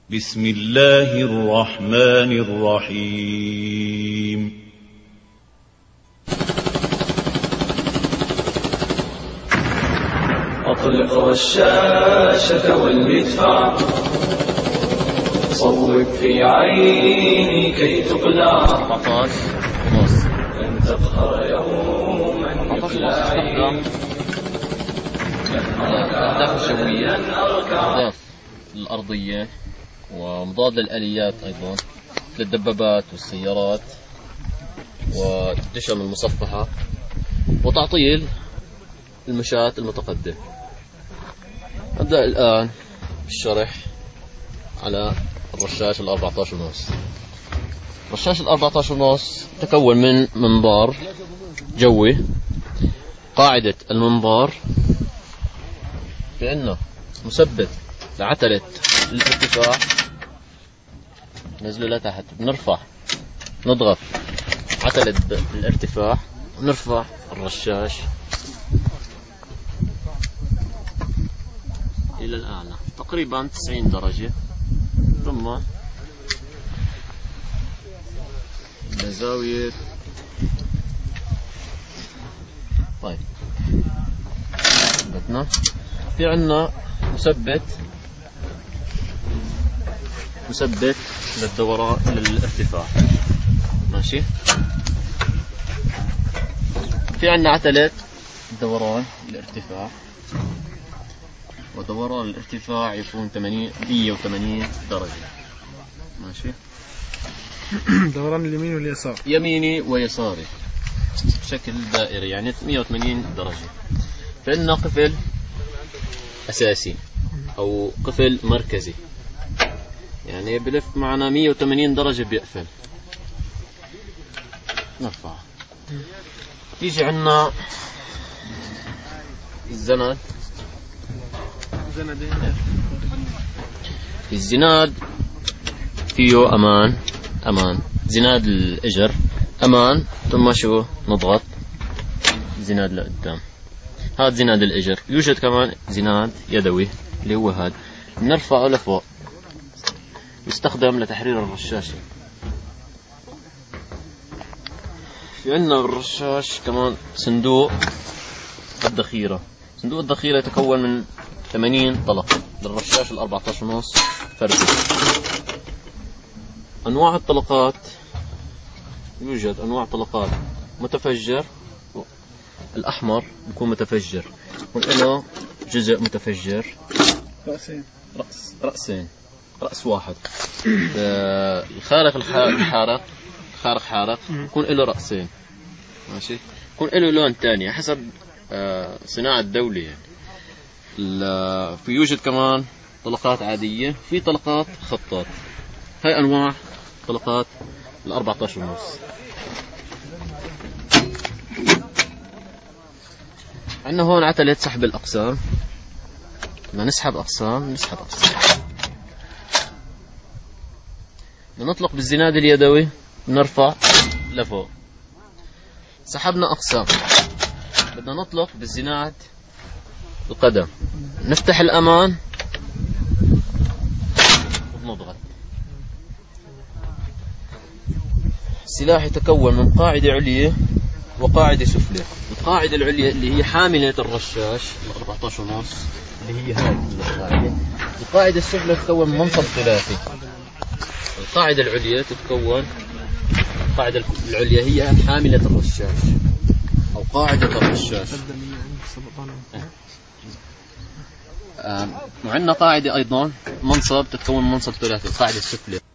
بسم الله الرحمن الرحيم أطلق الشاشة والمدفع، صوب في عيني كي تقلع. 14 ونص. لن تظهر يوما يقلعي. الأهداف الشوية، الأهداف الأرضية، ومضاد للآليات أيضا، للدبابات والسيارات والدشم المصفحة، وتعطيل المشاة المتقدم. نبدأ الآن بالشرح على الرشاش 14 ونص. الرشاش 14 ونص تكون من منظار جوي. قاعدة المنظار بأنه مثبت لعتلة الارتفاع، نزله لتحت، بنرفع نضغط عتلة الارتفاع ونرفع الرشاش إلى الأعلى تقريبا 90 درجة، ثم بزاوية. طيب بدنا في عنا مثبت للدوران للارتفاع، ماشي. في عنا عتلة دوران الارتفاع، ودوران الارتفاع يكون 180 درجة، ماشي. دوران اليمين واليسار، يميني ويساري بشكل دائري، يعني 180 درجة. فإنه قفل أساسي أو قفل مركزي، يعني بلف معنا 180 درجة بيقفل. نرفع. يجي عنا الزند. الزناد فيه أمان زناد الإجر أمان، ثم شو نضغط زناد لقدام. هذا زناد الإجر. يوجد كمان زناد يدوي اللي هو هذا، نرفعه لفوق، يستخدم لتحرير الرشاشة. في عندنا بالرشاش كمان صندوق الذخيرة. صندوق الذخيرة يتكون من 80 طلقة للرشاش 14 ونص فردي. أنواع الطلقات، يوجد أنواع طلقات متفجر، الأحمر بيكون متفجر، يكون له جزء متفجر، رأسين، رأس واحد. خارق حارق يكون له رأسين، ماشي. يكون له لون تاني حسب صناعة الدولة يعني. في يوجد كمان طلقات عادية، في طلقات خطات. هاي أنواع طلقات 14 ونص. عندنا هون عتلة سحب الأقسام. بدنا نسحب أقسام. بدنا نطلق بالزناد اليدوي، نرفع لفوق. سحبنا أقسام، بدنا نطلق بالزناد القدم، نفتح الأمان ونضغط. السلاح يتكون من قاعدة عليا وقاعدة سفلى. القاعدة العليا اللي هي حاملة الرشاش 14 ونص، اللي هي هاي القاعدة. القاعدة السفلى تتكون من منصب ثلاثي. القاعدة العليا القاعدة العليا هي حاملة الرشاش أو قاعدة الرشاش. وعندنا قاعدة أيضا منصب، تتكون من منصب ثلاثي، القاعدة السفلى.